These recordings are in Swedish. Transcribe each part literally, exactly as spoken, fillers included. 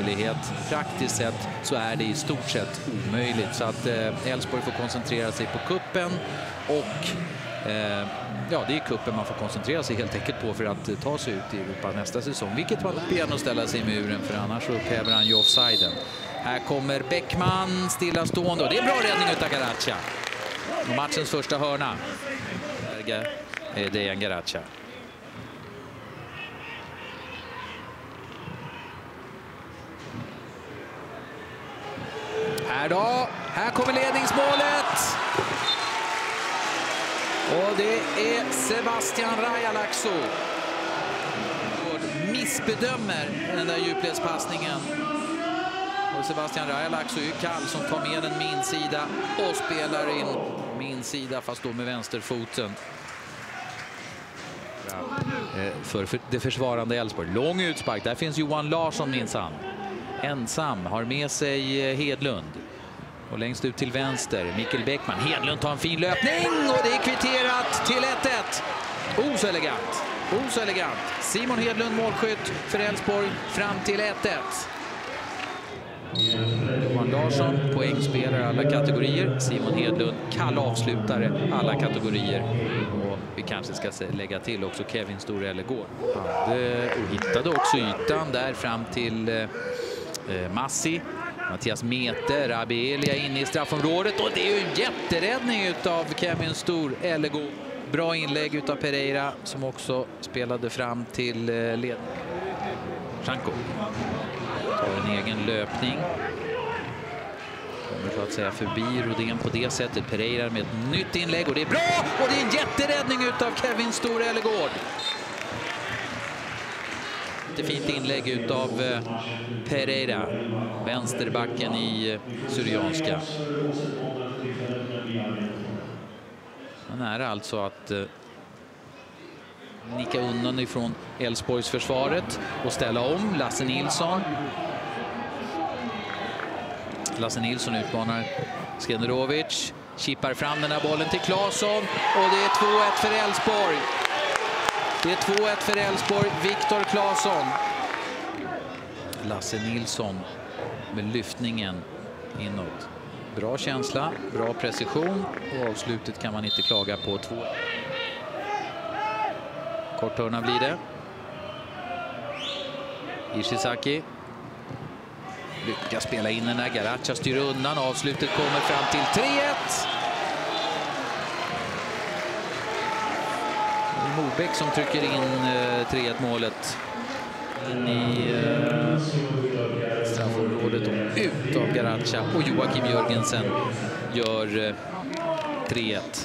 möjlighet. Praktiskt sett så är det i stort sett omöjligt. Så att Elfsborg får koncentrera sig på kuppen och eh, ja, det är kuppen man får koncentrera sig helt enkelt på för att ta sig ut i Europa nästa säsong. Vilket var upp igen att ställa sig i muren, för annars så upphäver han ju offsiden. Här kommer Bäckman stillastående och det är en bra räddning utav Garaccia. Och matchens första hörna. Det är Dejan Garaccia. Här då, här kommer ledningsmålet. Och det är Sebastian Rajalaxo. Missbedömer den där djupledspassningen. Och Sebastian Rajalaxo är ju kall som tar med en min sida och spelar in min sida fast då med vänsterfoten. För det försvarande Elfsborg. Lång utspark. Där finns Johan Larsson minsann. Ensam har med sig Hedlund. Och längst ut till vänster, Mikael Bäckman. Hedlund tar en fin löpning och det är kvitterat till ett ett. Oh, så elegant. Oh, så elegant. Simon Hedlund målskytt för Elfsborg fram till ett ett. Johan Larsson, poängspelare alla kategorier. Simon Hedlund, kall avslutare alla kategorier. Och vi kanske ska lägga till också Kevin Stor-Ellegård. Och hittade också ytan där fram till eh, Massi. Mattias Meter, Abelia inne i straffområdet. Och det är ju en jätteräddning utav Kevin Stor-Ellegård. Bra inlägg utav Pereira som också spelade fram till eh, led. Franco tar en egen löpning. Kommer så att säga förbi Rodén på det sättet. Pereira med ett nytt inlägg och det är bra! Och det är en jätteräddning utav Kevin Stor-Ellegård. Ett fint inlägg utav eh, Pereira, vänsterbacken i eh, Syrianska. Han är alltså att eh, nicka undan ifrån Elfsborgs försvaret och ställa om. Lasse Nilsson. Lasse Nilsson utmanar Skenderovic. Chippar fram den här bollen till Claesson. Och det är två ett för Elfsborg. Det är två ett för Elfsborg. Viktor Claesson. Lasse Nilsson med lyftningen inåt. Bra känsla, bra precision. Och avslutet kan man inte klaga på. Två. Korthörna blir det. Ishizaki. Lyckas spela in den här. Garaccia styr undan. Avslutet kommer fram till tre ett. Morbäck som trycker in eh, tre ett målet in i eh, straffområdet och ut av Garaccia. Och Joakim Jörgensen gör eh, tre ett.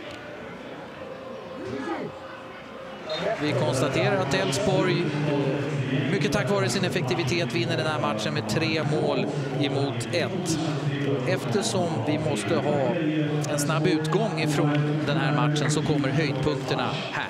Vi konstaterar att Elfsborg, mycket tack vare sin effektivitet, vinner den här matchen med tre mål emot ett. Eftersom vi måste ha en snabb utgång ifrån den här matchen så kommer höjdpunkterna här.